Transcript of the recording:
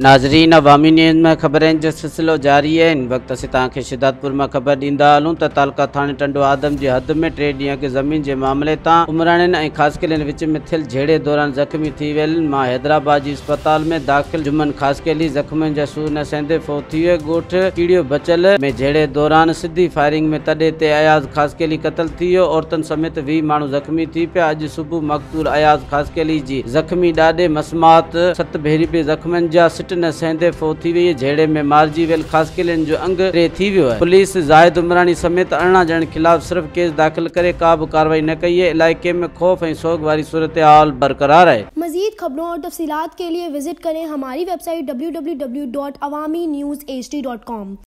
नाज़रीन, अवामी न्यूज़ में खबरें जो सिलसिलो जारी है। इन वक्त असीं तव्हांखे शहदादपुर में खबर ॾींदा हलूं त तालका थाणे टंडो आदम जी हद में 3 ॾींहं के ज़मीन के मामले तां उमराणين ऐं ख़ासखीलिन विच में थियल झेड़े दौरान ज़ख्मी थी वियल मां हैदराबाद जी अस्पताल में दाख़िल जुमन ख़ासखीली ज़ख्मनि जा सूर न सहंदे फ़ौत थी वियो। ॻोठ कीड़ियो बचल में झेड़े दौरान सिधी फायरिंग में तॾे ते अयाज़ ख़ासखीली क़तल थी वियो। औरतनि समेत 20 माण्हू ज़ख्मी थी पिया। अॼु सुबुह मक़तूल अयाज़ ख़ासखीली जी ज़ख्मी ॾाढे मसमात 7 भेरी पे ज़ख्मनि जा सिट न सहंदे फ़ौत थी वई। झेड़े में मारिजी वियल ख़ासखीलिन जो अंग टे थी वियो है। पुलिस ज़ाहिद उमराणी समेत 18 ॼणनि खिलाफ सिर्फ केस दाख़िल करे का भी कार्रवाई न कई है। इलाके में खौफ और सोग वाली सूरत हाल बरकरार है। मजीद खबरों और तफसीलात के लिए विजिट करें हमारी वेबसाइट www.awamiNewsHD.com।